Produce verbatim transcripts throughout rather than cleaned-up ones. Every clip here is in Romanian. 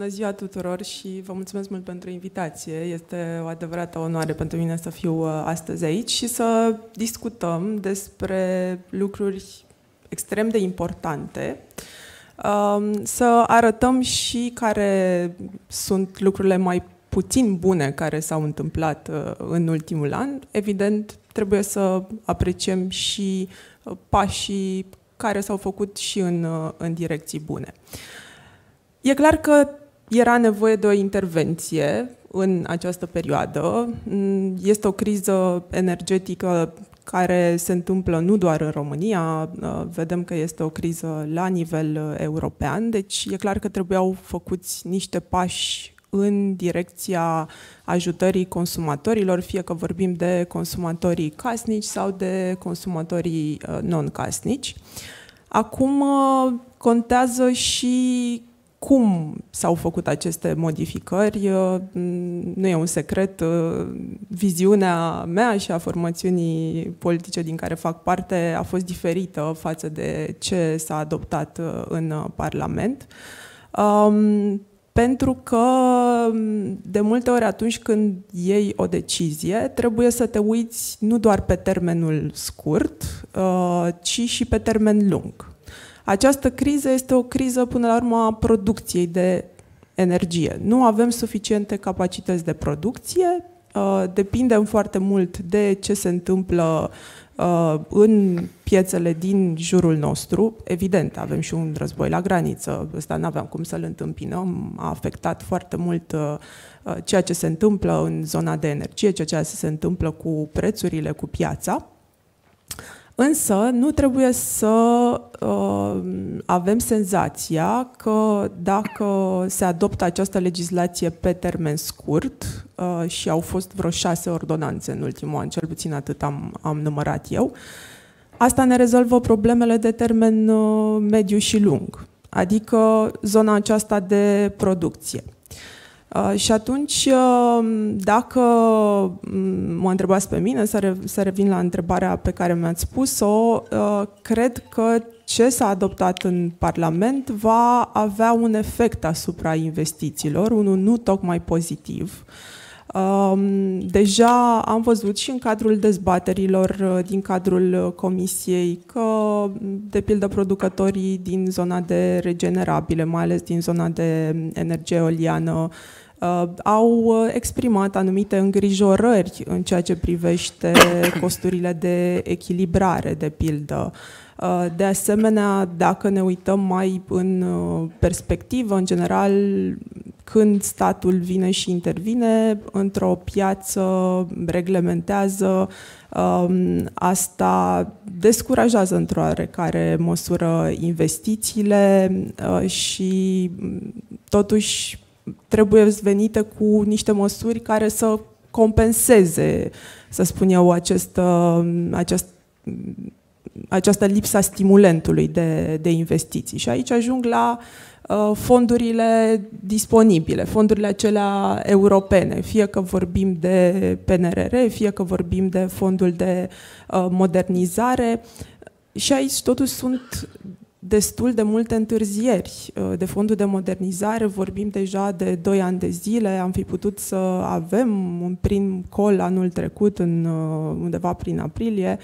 Bună ziua tuturor și vă mulțumesc mult pentru invitație. Este o adevărată onoare pentru mine să fiu astăzi aici și să discutăm despre lucruri extrem de importante, să arătăm și care sunt lucrurile mai puțin bune care s-au întâmplat în ultimul an. Evident, trebuie să apreciem și pașii care s-au făcut și în, în direcții bune. E clar că era nevoie de o intervenție în această perioadă. Este o criză energetică care se întâmplă nu doar în România, vedem că este o criză la nivel european, deci e clar că trebuiau făcuți niște pași în direcția ajutării consumatorilor, fie că vorbim de consumatorii casnici sau de consumatorii non-casnici. Acum contează și cum s-au făcut aceste modificări. Nu e un secret, viziunea mea și a formațiunii politice din care fac parte a fost diferită față de ce s-a adoptat în Parlament. Pentru că de multe ori atunci când iei o decizie, trebuie să te uiți nu doar pe termenul scurt, ci și pe termen lung. Această criză este o criză, până la urmă, a producției de energie. Nu avem suficiente capacități de producție, depindem foarte mult de ce se întâmplă în piețele din jurul nostru. Evident, avem și un război la graniță, ăsta nu aveam cum să-l întâmpinăm, a afectat foarte mult ceea ce se întâmplă în zona de energie, ceea ce se întâmplă cu prețurile, cu piața. Însă nu trebuie să uh, avem senzația că dacă se adoptă această legislație pe termen scurt, uh, și au fost vreo șase ordonanțe în ultimul an, cel puțin atât am, am numărat eu, asta ne rezolvă problemele de termen uh, mediu și lung, adică zona aceasta de producție. Uh, și atunci, uh, dacă mă întrebați pe mine, să, re, să revin la întrebarea pe care mi-ați spus-o, uh, cred că ce s-a adoptat în Parlament va avea un efect asupra investițiilor, unul nu tocmai pozitiv. Uh, deja am văzut și în cadrul dezbaterilor din cadrul Comisiei că, de pildă, producătorii din zona de regenerabile, mai ales din zona de energie eoliană, Uh, au exprimat anumite îngrijorări în ceea ce privește costurile de echilibrare, de pildă. Uh, de asemenea, dacă ne uităm mai în uh, perspectivă, în general, când statul vine și intervine într-o piață, reglementează, uh, asta descurajează într-o oarecare măsură investițiile uh, și totuși trebuie venite cu niște măsuri care să compenseze, să spun eu, acest, acest, această lipsa stimulentului de, de investiții. Și aici ajung la uh, fondurile disponibile, fondurile acelea europene, fie că vorbim de P N R R, fie că vorbim de fondul de uh, modernizare. Și aici totuși sunt destul de multe întârzieri. De fondul de modernizare vorbim deja de doi ani de zile, am fi putut să avem un prim call anul trecut, în, undeva prin aprilie.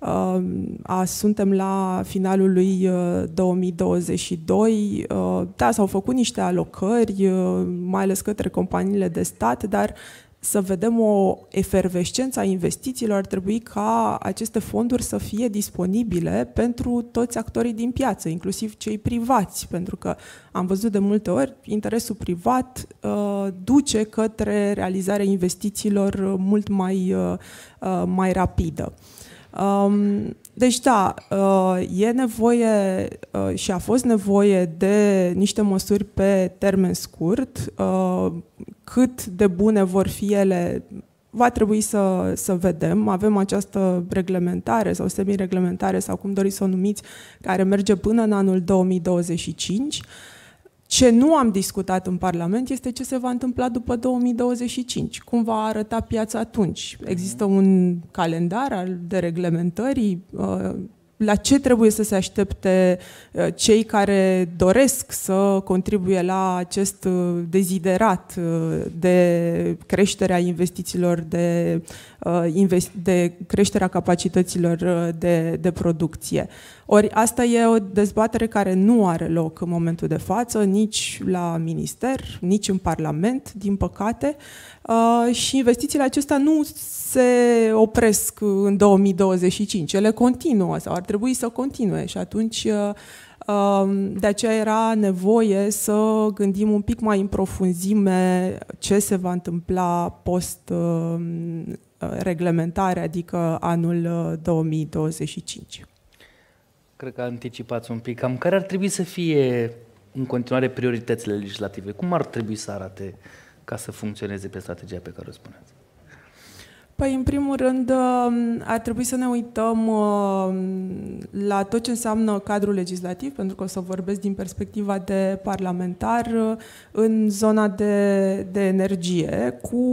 A, suntem la finalul lui două mii douăzeci și doi. Da, s-au făcut niște alocări, mai ales către companiile de stat, dar să vedem o efervescență a investițiilor, ar trebui ca aceste fonduri să fie disponibile pentru toți actorii din piață, inclusiv cei privați, pentru că am văzut de multe ori, interesul privat uh, duce către realizarea investițiilor mult mai, uh, mai rapidă. Um, deci da, uh, e nevoie uh, și a fost nevoie de niște măsuri pe termen scurt. Uh, cât de bune vor fi ele, va trebui să, să vedem. Avem această reglementare sau semi-reglementare sau cum doriți să o numiți, care merge până în anul două mii douăzeci și cinci. Ce nu am discutat în Parlament este ce se va întâmpla după două mii douăzeci și cinci. Cum va arăta piața atunci? Există un calendar al de reglementării? la ce trebuie să se aștepte cei care doresc să contribuie la acest deziderat de creșterea investițiilor, de, de creșterea capacităților de, de producție. Ori asta e o dezbatere care nu are loc în momentul de față, nici la minister, nici în Parlament, din păcate, și investițiile acestea nu se opresc în două mii douăzeci și cinci, ele continuă sau ar trebui să continue și atunci de aceea era nevoie să gândim un pic mai în profunzime ce se va întâmpla post-reglementare, adică anul două mii douăzeci și cinci. Cred că anticipați un pic. Cam care ar trebui să fie în continuare prioritățile legislative? Cum ar trebui să arate ca să funcționeze pe strategia pe care o spuneați? Păi, în primul rând, ar trebui să ne uităm la tot ce înseamnă cadrul legislativ, pentru că o să vorbesc din perspectiva de parlamentar în zona de, de energie, cu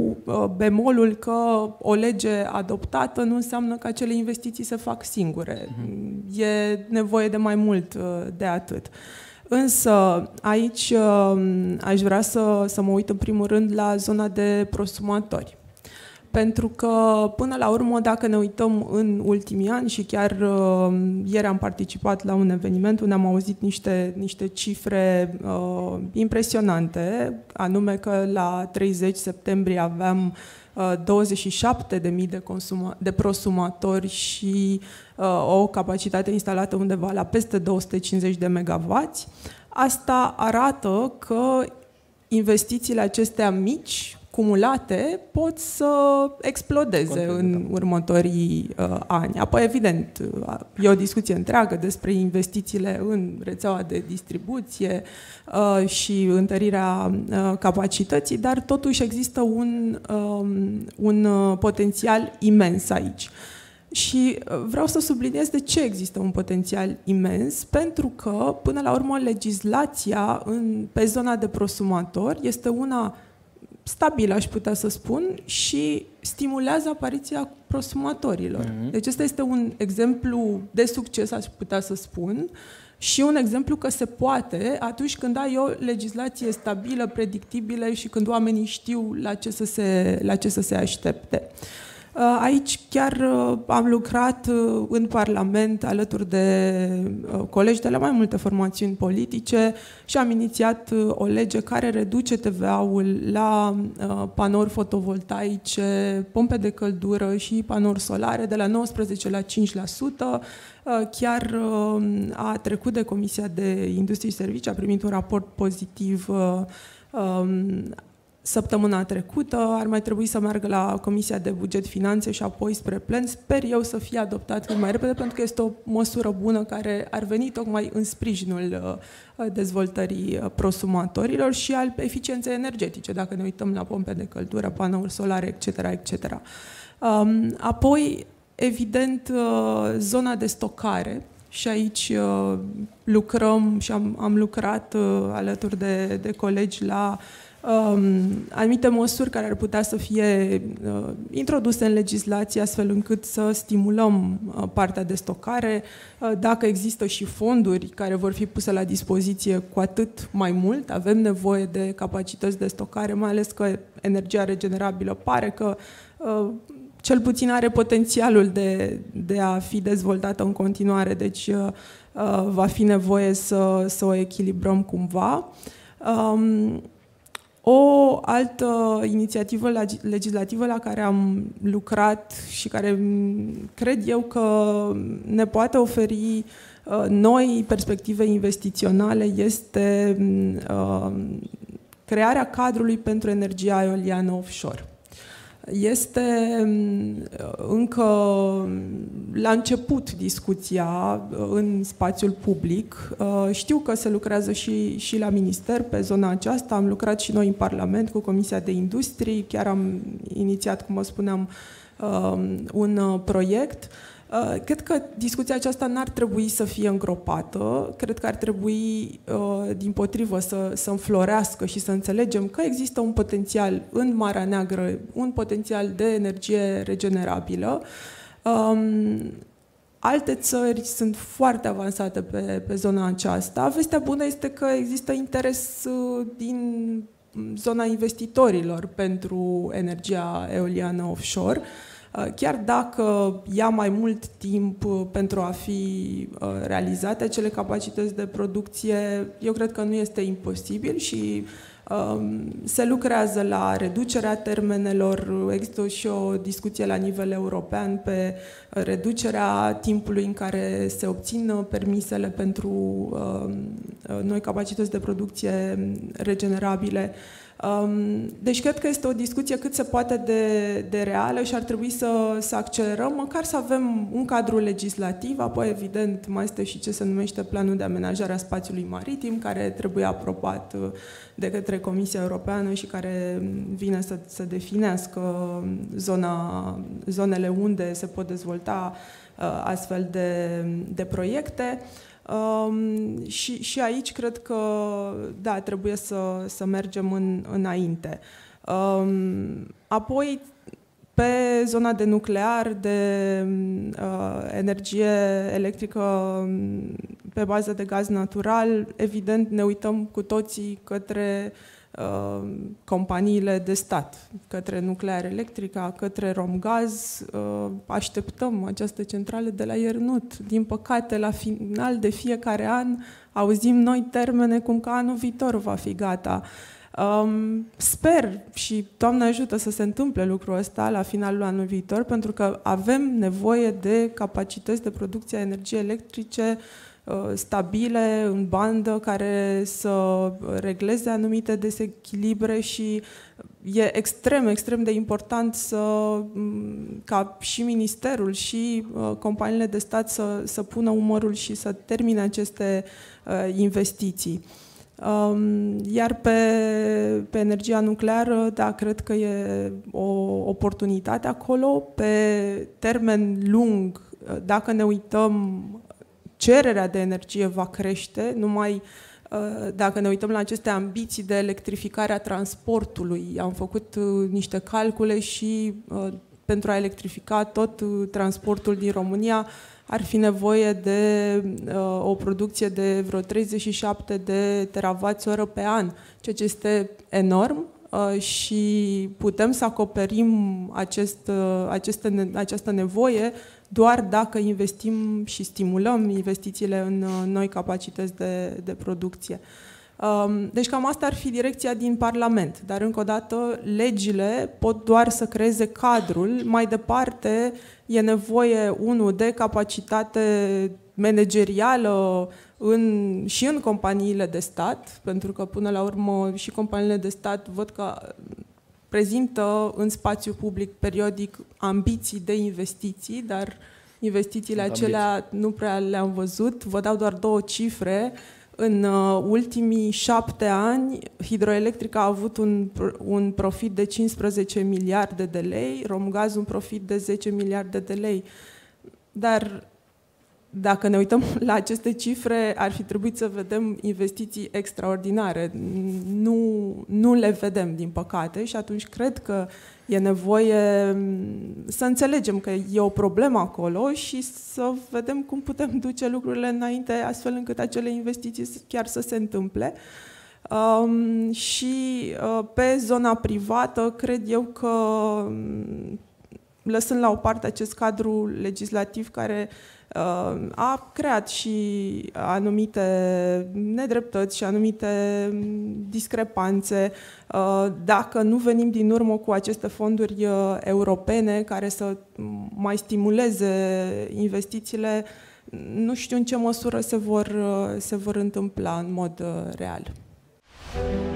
bemolul că o lege adoptată nu înseamnă că acele investiții se fac singure. Uh-huh. E nevoie de mai mult de atât. Însă, aici aș vrea să, să mă uit în primul rând la zona de prosumatori. Pentru că, până la urmă, dacă ne uităm în ultimii ani, și chiar uh, ieri am participat la un eveniment unde am auzit niște, niște cifre uh, impresionante, anume că la treizeci septembrie aveam uh, douăzeci și șapte de mii de, consuma- de prosumatori și uh, o capacitate instalată undeva la peste două sute cincizeci de megawatts. Asta arată că investițiile acestea mici, cumulate, pot să explodeze Content, în da. următorii uh, ani. Apoi, evident, uh, e o discuție întreagă despre investițiile în rețeaua de distribuție uh, și întărirea uh, capacității, dar totuși există un, um, un uh, potențial imens aici. Și vreau să subliniez de ce există un potențial imens, pentru că, până la urmă, legislația în, pe zona de prosumatori este una stabil, aș putea să spun, și stimulează apariția prosumatorilor. Mm-hmm. Deci ăsta este un exemplu de succes, aș putea să spun, și un exemplu că se poate atunci când ai o legislație stabilă, predictibilă și când oamenii știu la ce să se, la ce să se aștepte. Aici chiar am lucrat în Parlament alături de colegi de la mai multe formațiuni politice și am inițiat o lege care reduce T V A-ul la panouri fotovoltaice, pompe de căldură și panouri solare de la nouăsprezece la cinci la sută. Chiar a trecut de Comisia de Industrie și Servicii, a primit un raport pozitiv săptămâna trecută, ar mai trebui să meargă la Comisia de Buget Finanțe și apoi spre plen. Sper eu să fie adoptat cât mai repede, pentru că este o măsură bună care ar veni tocmai în sprijinul dezvoltării prosumatorilor și al eficienței energetice, dacă ne uităm la pompe de căldură, panouri solare, et cetera, et cetera. Apoi, evident, zona de stocare. Și aici lucrăm și am, am lucrat alături de, de colegi la Um, anumite măsuri care ar putea să fie uh, introduse în legislație astfel încât să stimulăm uh, partea de stocare. Uh, dacă există și fonduri care vor fi puse la dispoziție, cu atât mai mult. Avem nevoie de capacități de stocare, mai ales că energia regenerabilă pare că uh, cel puțin are potențialul de, de a fi dezvoltată în continuare, deci uh, uh, va fi nevoie să, să o echilibrăm cumva. Um, O altă inițiativă legislativă la care am lucrat și care cred eu că ne poate oferi noi perspective investiționale este crearea cadrului pentru energia eoliană offshore. Este încă la început discuția în spațiul public. Știu că se lucrează și, și la minister pe zona aceasta. Am lucrat și noi în Parlament cu Comisia de Industrie. Chiar am inițiat, cum vă spuneam, un proiect. Cred că discuția aceasta n-ar trebui să fie îngropată, cred că ar trebui, dimpotrivă, să, să înflorească și să înțelegem că există un potențial în Marea Neagră, un potențial de energie regenerabilă. Alte țări sunt foarte avansate pe, pe zona aceasta. Vestea bună este că există interes din zona investitorilor pentru energia eoliană offshore, chiar dacă ia mai mult timp pentru a fi realizate acele capacități de producție. Eu cred că nu este imposibil și se lucrează la reducerea termenelor. Există și o discuție la nivel european pe reducerea timpului în care se obțin permisele pentru noi capacități de producție regenerabile. Deci cred că este o discuție cât se poate de, de reală și ar trebui să, să accelerăm, măcar să avem un cadru legislativ, apoi evident mai este și ce se numește planul de amenajare a spațiului maritim, care trebuie aprobat de către Comisia Europeană și care vine să, să definească zona, zonele unde se pot dezvolta uh, astfel de, de proiecte. Um, și, și aici cred că, da, trebuie să, să mergem în, înainte. Um, apoi, pe zona de nuclear, de uh, energie electrică pe bază de gaz natural, evident ne uităm cu toții către uh, companiile de stat, către Nuclear Electrica, către Romgaz. Uh, așteptăm această centrală de la Iernut. Din păcate, la final de fiecare an auzim noi termene cum că anul viitor va fi gata. Um, sper și Doamne ajută să se întâmple lucrul ăsta la finalul anului viitor, pentru că avem nevoie de capacități de producție a energiei electrice uh, stabile, în bandă, care să regleze anumite dezechilibre și e extrem, extrem de important să, ca și Ministerul și uh, companiile de stat să, să pună umărul și să termine aceste uh, investiții. Iar pe, pe energia nucleară, da, cred că e o oportunitate acolo. Pe termen lung, dacă ne uităm, cererea de energie va crește, numai dacă ne uităm la aceste ambiții de electrificare a transportului. Am făcut niște calcule și pentru a electrifica tot transportul din România ar fi nevoie de uh, o producție de vreo treizeci și șapte de teravați-oră pe an, ceea ce este enorm uh, și putem să acoperim acest, uh, aceste, această nevoie doar dacă investim și stimulăm investițiile în uh, noi capacități de, de producție. Deci cam asta ar fi direcția din Parlament, dar încă o dată legile pot doar să creeze cadrul. Mai departe e nevoie, unu, de capacitate managerială în, și în companiile de stat, pentru că până la urmă și companiile de stat văd că prezintă în spațiu public periodic ambiții de investiții, dar investițiile Sunt acelea ambiții. nu prea le-am văzut. Vă dau doar două cifre. În uh, ultimii șapte ani, Hidroelectrica a avut un, un profit de cincisprezece miliarde de lei, Romgaz un profit de zece miliarde de lei. Dar dacă ne uităm la aceste cifre, ar fi trebuit să vedem investiții extraordinare. Nu, nu le vedem, din păcate, și atunci cred că e nevoie să înțelegem că e o problemă acolo și să vedem cum putem duce lucrurile înainte, astfel încât acele investiții chiar să se întâmple. Um, și uh, pe zona privată, cred eu că, lăsând la o parte acest cadru legislativ care a creat și anumite nedreptăți și anumite discrepanțe. Dacă nu venim din urmă cu aceste fonduri europene care să mai stimuleze investițiile, nu știu în ce măsură se vor, se vor întâmpla în mod real.